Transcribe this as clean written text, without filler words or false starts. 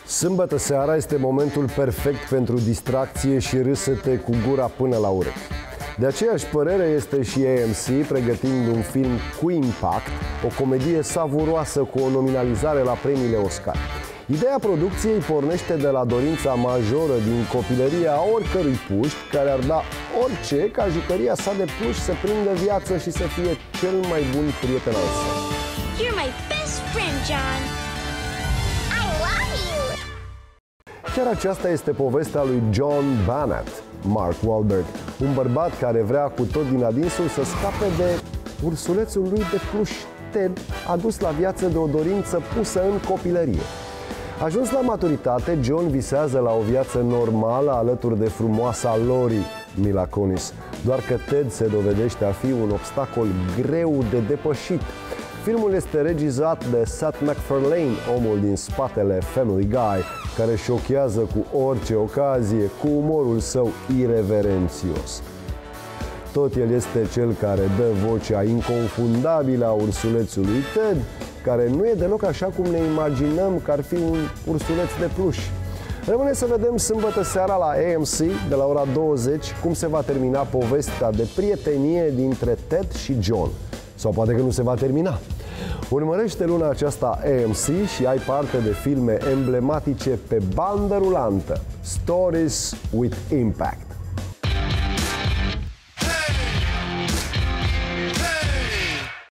Sâmbătă seara este momentul perfect pentru distracție și râsete cu gura până la urechi. De aceeași părere este și AMC, pregătind un film cu impact, o comedie savuroasă cu o nominalizare la premiile Oscar. Ideea producției pornește de la dorința majoră din copilărie a oricărui puști care ar da orice ca jucăria sa de pluș să prindă viață și să fie cel mai bun prieten al său. You're my best friend, John. I love you. Chiar aceasta este povestea lui John Bannett, Mark Wahlberg, un bărbat care vrea cu tot din adinsul să scape de ursulețul lui de pluș Ted, adus la viață de o dorință pusă în copilărie. Ajuns la maturitate, John visează la o viață normală alături de frumoasa Lori, Mila Kunis, doar că Ted se dovedește a fi un obstacol greu de depășit. Filmul este regizat de Seth MacFarlane, omul din spatele Family Guy, care șochează cu orice ocazie cu umorul său ireverențios. Tot el este cel care dă vocea inconfundabilă a ursulețului Ted, care nu e deloc așa cum ne imaginăm că ar fi un ursuleț de pluș. Rămâne să vedem sâmbătă seara la AMC, de la ora 20, cum se va termina povestea de prietenie dintre Ted și John. Sau poate că nu se va termina. Urmărește luna aceasta AMC și ai parte de filme emblematice pe bandă rulantă. Stories with Impact.